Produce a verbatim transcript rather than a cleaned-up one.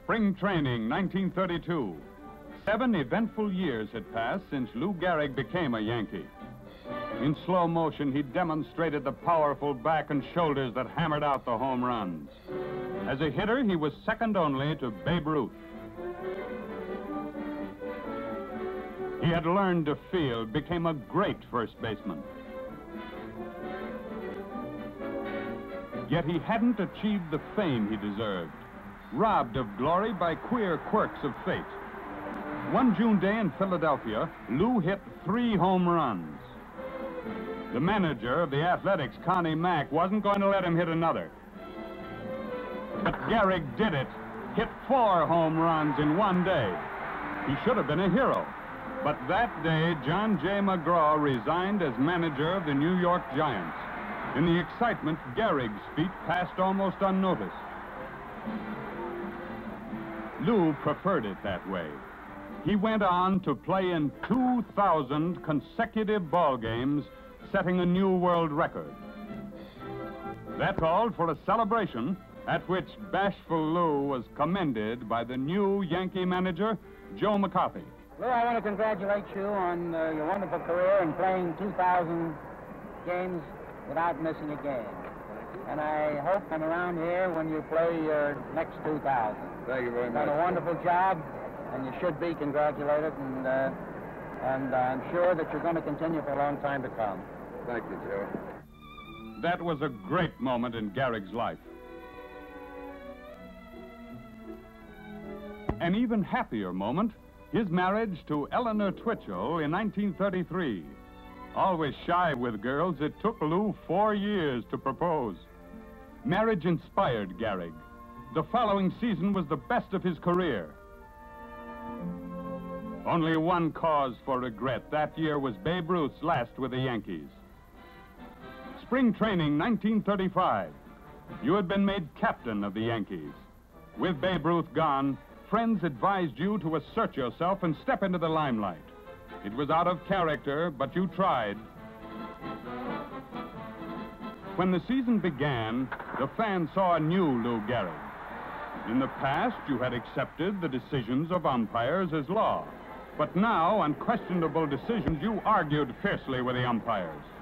Spring training, nineteen thirty-two. Seven eventful years had passed since Lou Gehrig became a Yankee. In slow motion, he demonstrated the powerful back and shoulders that hammered out the home runs. As a hitter, he was second only to Babe Ruth. He had learned to field, became a great first baseman. Yet he hadn't achieved the fame he deserved, robbed of glory by queer quirks of fate. One June day in Philadelphia, Lou hit three home runs. The manager of the Athletics, Connie Mack, wasn't going to let him hit another. But Gehrig did it, hit four home runs in one day. He should have been a hero. But that day, John J. McGraw resigned as manager of the New York Giants. In the excitement, Gehrig's feat passed almost unnoticed. Lou preferred it that way. He went on to play in two thousand consecutive ball games, setting a new world record. That called for a celebration at which bashful Lou was commended by the new Yankee manager, Joe McCarthy. Lou, I want to congratulate you on uh, your wonderful career in playing two thousand games without missing a game. And I hope I'm around here when you play your next two thousand. Thank you very You've much. done a wonderful job, and you should be congratulated, and, uh, and uh, I'm sure that you're going to continue for a long time to come. Thank you, Joe. That was a great moment in Gehrig's life. An even happier moment, his marriage to Eleanor Twitchell in nineteen thirty-three. Always shy with girls, it took Lou four years to propose. Marriage inspired Gehrig. The following season was the best of his career. Only one cause for regret. That year was Babe Ruth's last with the Yankees. Spring training, nineteen thirty-five. You had been made captain of the Yankees. With Babe Ruth gone, friends advised you to assert yourself and step into the limelight. It was out of character, but you tried. When the season began, the fans saw a new Lou Gehrig. In the past, you had accepted the decisions of umpires as law. But now, on questionable decisions, you argued fiercely with the umpires.